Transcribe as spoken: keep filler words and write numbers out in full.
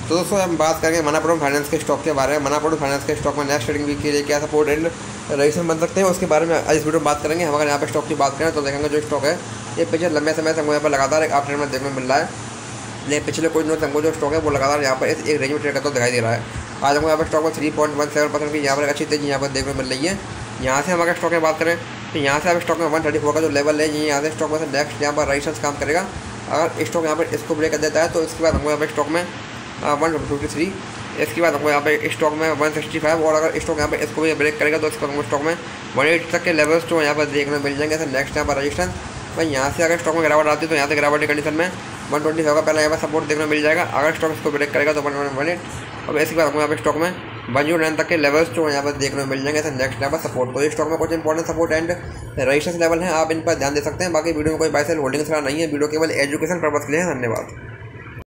तो दोस्तों हम बात करेंगे मनापुरम फाइनेंस के स्टॉक के बारे में। मनापुरम फाइनेंस के स्टॉक में नेक्स्ट ट्रेडिंग वीक के लिए क्या सपोर्ट एंड रजिस्ट्रेशन बन सकते हैं उसके बारे में आज इस वीडियो में बात करेंगे। हम अगर यहाँ पे स्टॉक की बात करें तो देखेंगे जो स्टॉक है ये पिछले लंबे समय से हमको यहाँ पर लगातार एक अपट्रेंड में देखने को मिल रहा है। लेकिन पिछले कुछ दिनों से हमको जो स्टॉक है वो लगातार यहाँ पर एक रेंज में ट्रेड करता हुआ दिखाई दे रहा है। आज हमको यहाँ पर स्टॉक में three point one seven percent की यहाँ पर अच्छी तेजी यहाँ पर देखने को मिल रही है। यहाँ से हम अगर स्टॉक में बात करें तो यहाँ से अब स्टॉक में वन थर्टी फोर का जो लेवल है ये यहाँ से स्टॉक में से नेक्स्ट यहाँ पर रजिस्टेंस काम करेगा। अगर स्टॉक यहाँ पर इसको ब्रेक कर देता है तो इसके बाद हमको यहाँ पर स्टॉक में वन फिफ्टी थ्री, इसके बाद हमको यहाँ पे स्टॉक में वन सिक्सटी फाइव, और अगर स्टॉक यहाँ पे इसको भी ब्रेक करेगा तो इसको हमको स्टॉक में वन एटी तक के लेवल्स जो यहाँ पर देखने को मिल जाएंगे। सर नेक्स्ट यहाँ पर रजिस्टेंस भाई यहाँ से अगर स्टॉक में गिरावट आती है तो यहाँ से गिरावट की कंडीशन में वन ट्वेंटी फाइव का पहला यहाँ पर सपोर्ट देखने को मिल जाएगा। अगर स्टॉक इसको ब्रेक करेगा तो वन वन एट, और इसके बाद हमको यहाँ पे स्टॉक में वन जीरो नाइन तक के लेवल्स जो यहाँ पर देखने को मिल जाएंगे। सर नेक्स्ट यहाँ पर सपोर्ट, तो इस स्टॉक में कुछ important support and resistance level है, आप इन पर ध्यान दे सकते हैं। बाकी वीडियो में कोई बाय सेल होल्डिंग सलाह नहीं है, वीडियो केवल एजुकेशन पर्पज के लिए है। धन्यवाद।